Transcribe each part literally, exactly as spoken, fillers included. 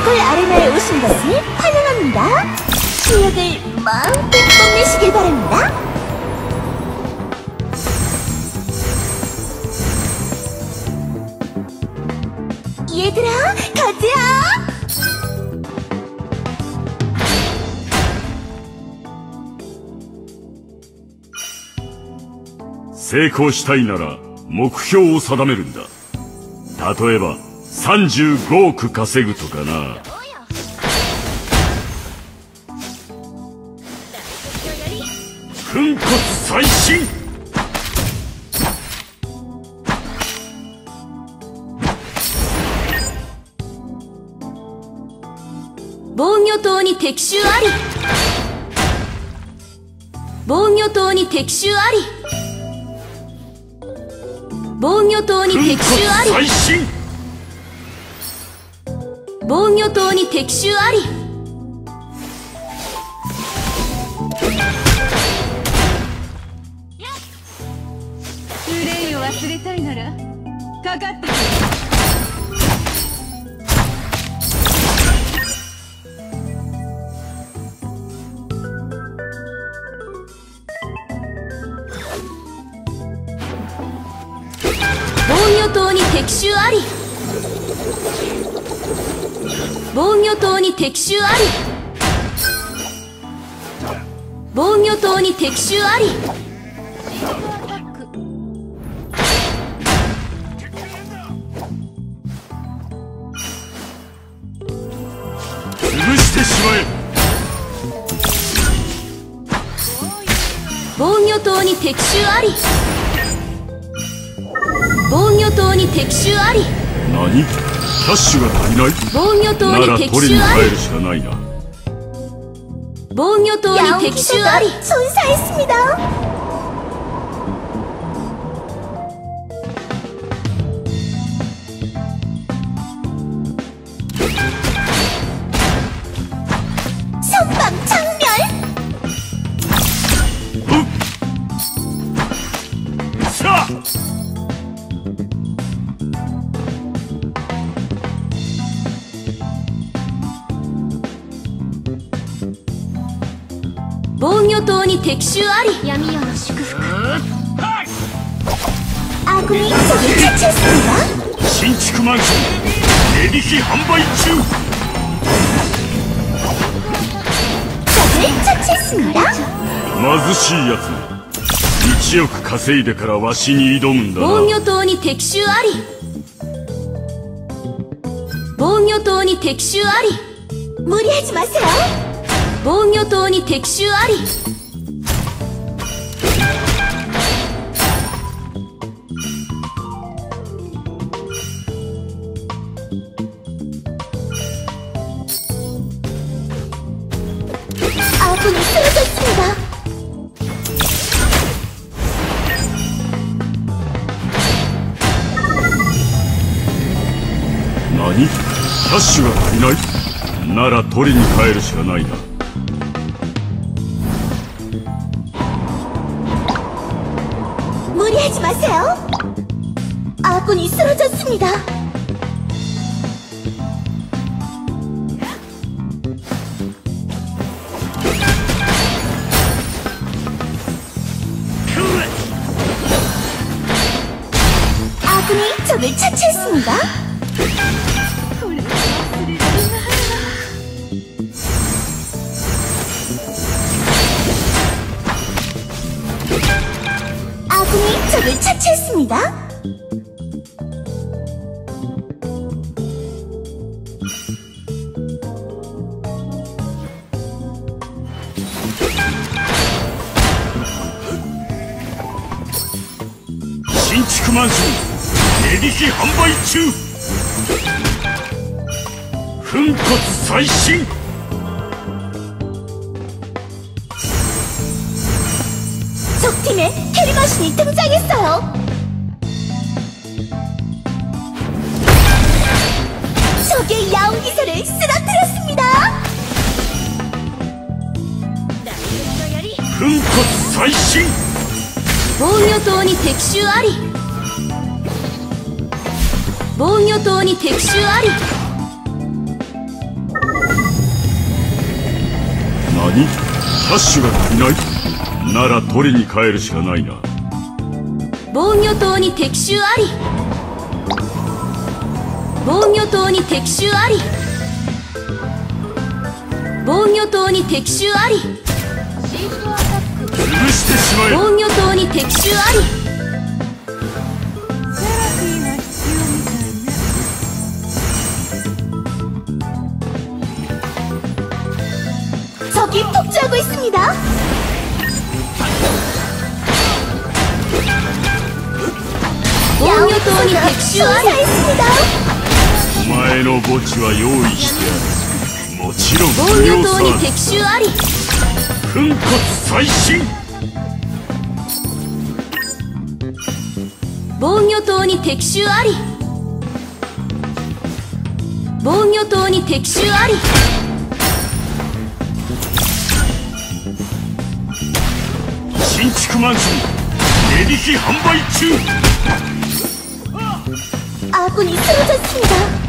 피지컬 아레나에 오신 것을 환영합니다. 실력을 마음껏 뽐내시길 바랍니다. 얘들아, 가자! 成功したいなら目標を定めるんだ。例えばさんじゅうごおく稼ぐとかな。粉骨砕身。 防御塔に敵襲あり。防御塔に敵襲あり。防御塔に敵襲あり。防御塔に敵襲あり。 憂いを忘れたいならかかってくる。 防御塔に敵襲あり。防御塔に敵襲あり。防御塔に敵襲あり。 潰してしまえ。 防御塔に敵襲あり。防御塔に敵襲あり。 何？キャッシュが足りない？ 防御塔に敵襲あり。 なら取りに帰るしかないな。 防御塔に敵襲あり。 손사했습니다. 선방 창멸. 자! 防御塔に敵襲あり。闇夜の祝福。아군이 적을 처치했습니다. 신축マンション値引き販売中。 적을 처치했습니다. 貧しいやつめ。いちおく稼いでからわしに挑むんだな。 防御塔に敵襲あり。防御塔に敵襲あり。무리하지 마세요. 防御塔に敵襲あり。아군이 쓰러졌습니다. 何？キャッシュが足りない？なら取りに帰るしかないな。 무리하지 마세요. 아군이 쓰러졌습니다. 아군이 적을 처치했습니다. 아군이 적을 처치했습니다. 신축マンション値引き販売中。粉骨砕身。 적팀에 캐리머신이 등장했어요. 적의 야옹 기세를 쓰러뜨렸습니다. 粉骨砕身。 防御塔に敵襲あり。防御塔に敵襲あり。 何？キャッシュが足りない？なら取りに帰るしかないな。 防御塔に敵襲あり。防御塔に敵襲あり。防御塔に敵襲あり。 シールドアタック。 潰してしまえ。 防御塔に敵襲あり。 セラピーが必要みたいね。 적이 폭주하고 있습니다. 공유도원이 백슈하였습니다. お前の墓地は用意してある。もちろん無料さ。 공유도원이 백슈하리. 粉骨最新。 防御塔に敵襲あり。防御塔に敵襲あり。 新築マンション値引き販売中。 아군이 쓰러졌습니다.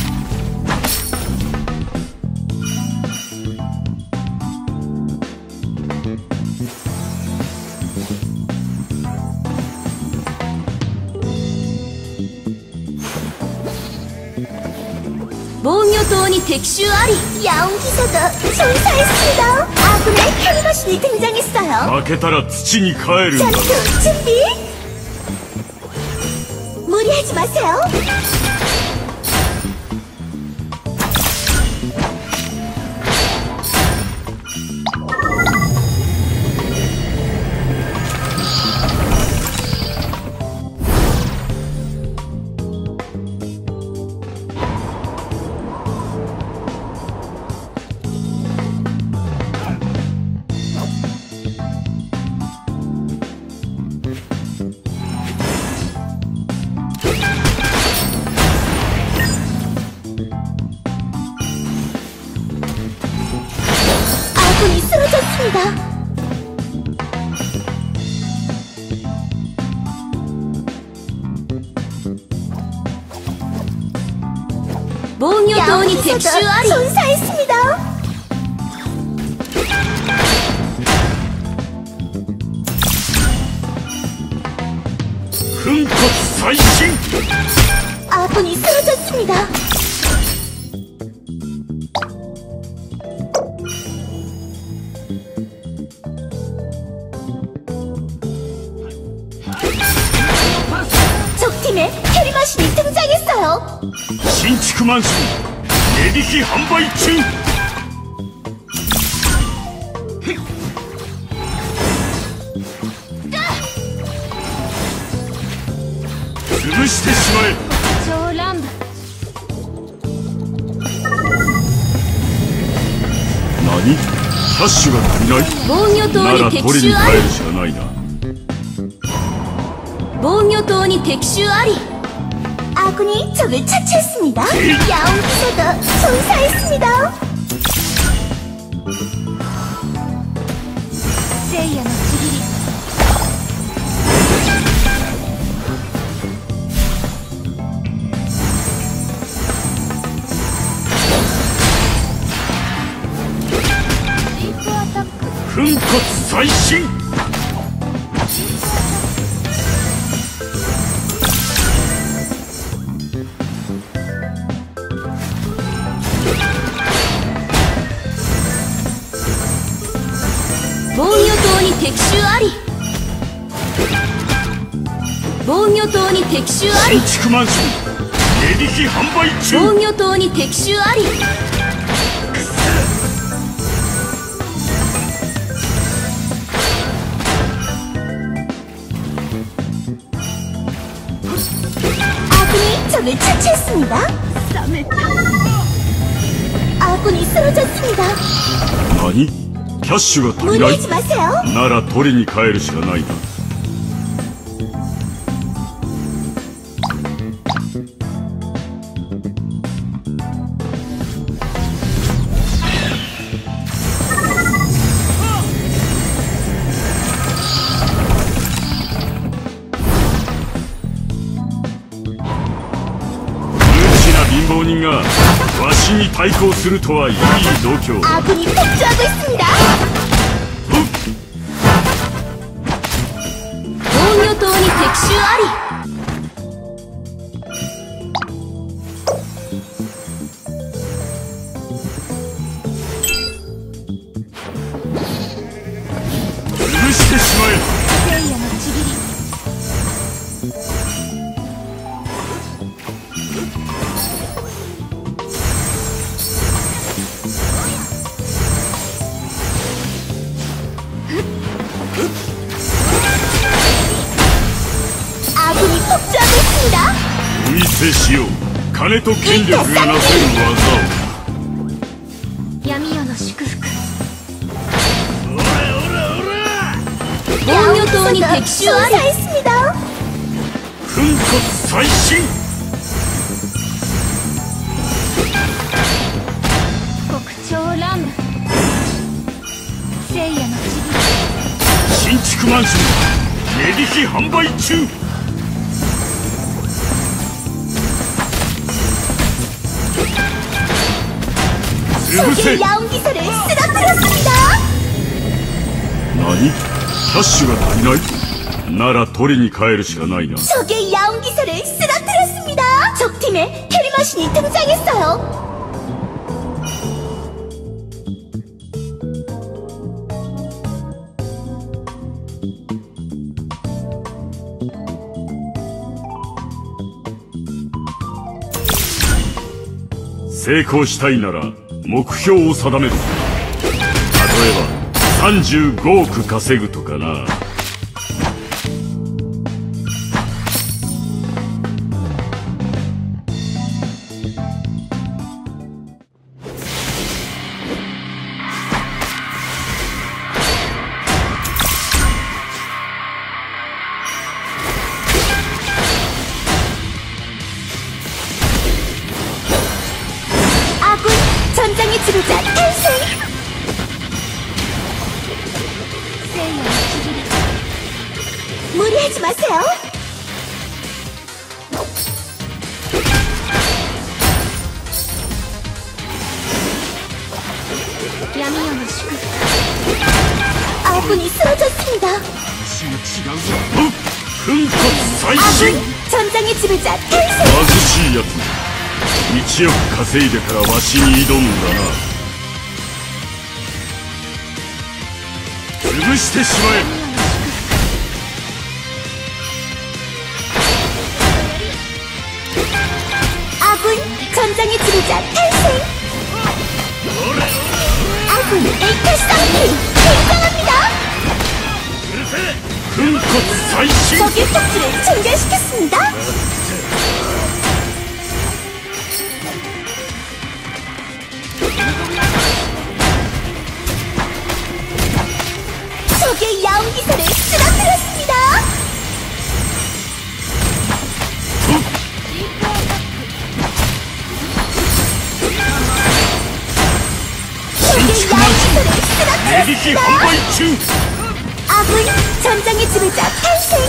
보묘도원이 택슈 아리. 야옹기사가 전사했습니다. 아군의 캐리머신이 등장했어요. 負けたら土に帰るんだな。 전투 준비. 무리하지 마세요. 아군이 쓰러졌습니다. 보묘도원이 택슈 아리. 전사했습니다. 粉骨最新。 아군이 쓰러졌습니다. 적팀에 캐리머신이 등장했어요. 신축マンション値引き販売中。 潰してしまえ。 超乱舞。 何？キャッシュが足りない？ 防御塔になら取り敵に襲あ帰りるしかないな。 防御塔に敵襲あり. 아군이 적을 처치했습니다. 야옹기사가 전사했습니다. 聖夜のちぎり。 シールドアタック。 粉骨最新。 防御塔に敵襲あり.防御塔に敵襲あり. 新築マンション値引き販売中。 防御塔に敵襲あり. 아군이 적을 처치했습니다. 冷めた。 아군이 쓰러졌습니다. 何？キャッシュが足りない？ 무리하지 마세요. なら取りに帰るしかないな。 無知な貧乏人がわしに対抗するとはいい度胸。 아군이 폭주하고 있습니다. 동료도원이 백슈아리. 세이야의 지기리. 아군이 폭주하고 있습니다. お見せしよう。金と権力がなせる技を。 闇夜の祝福。동료도원이 백슈아리. 粉骨最新。 복초람. 세이야의 지기리. 新築マンション値引き販売中。 적의 야옹기사를 쓰러뜨렸습니다. 何？キャッシュが足りない？なら取りに帰るしかないな。 적의 야옹기사를 쓰러뜨렸습니다. 적팀에 테리머신이 등장했어요. 성공したいなら目標を定める。例えばさんじゅうごおく稼ぐとかな。 전장의 지도자 탄생! 세이야의 지기리. 무리하지 마세요. 야미야의祝福. 아군이 쓰러졌습니다. 粉骨最新。 아군 전장의 지도자 탄생! 貧しいやつ。 いちおく稼いでからわしに挑むんだな。潰してしまえ。 아군 전장의 지도자 탄생. 아군 에이터 쌍피 등장합니다. 粉骨最新。 적의 폭주를 중단시켰습니다. 적의 야옹기사를 쓰러뜨렸습니다. 적의 야옹기사를 쓰러뜨렸습니다. 아군 전장의 지배자 탄생.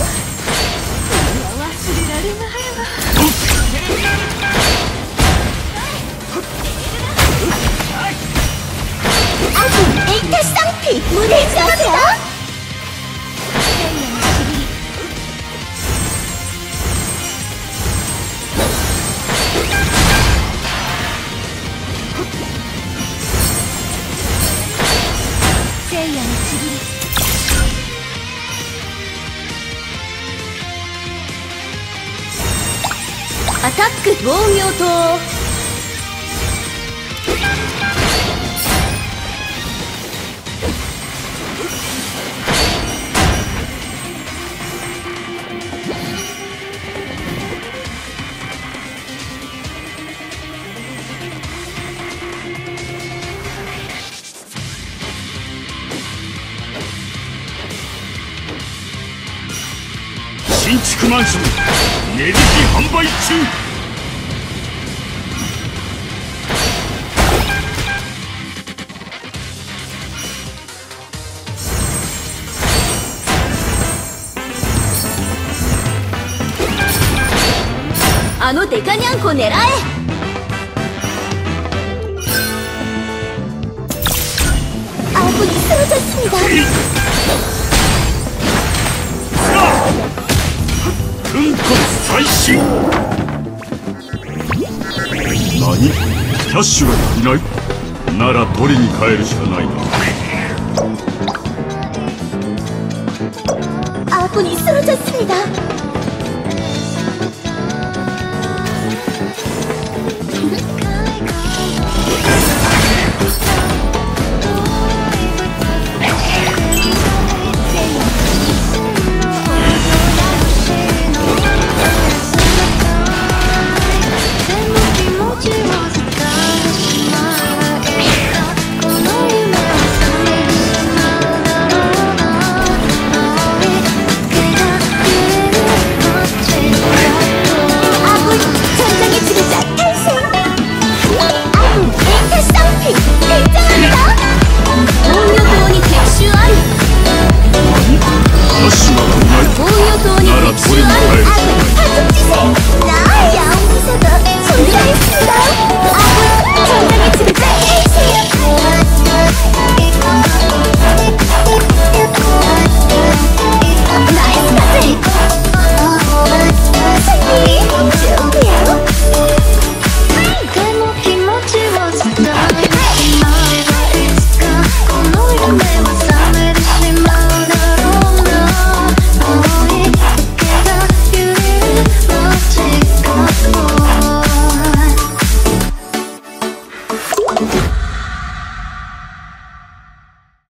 아군 에이터 쌍피 무리하지 마세요. 세이야의 지기리. 아타크 동요도. 신축マンション値引き販売中。 あのデカニャンコ狙え。 처치했습니다. 금컷 사이시!何？キャッシュが足りない？なら取りに帰るしかないな。 아군이 쓰러졌습니다.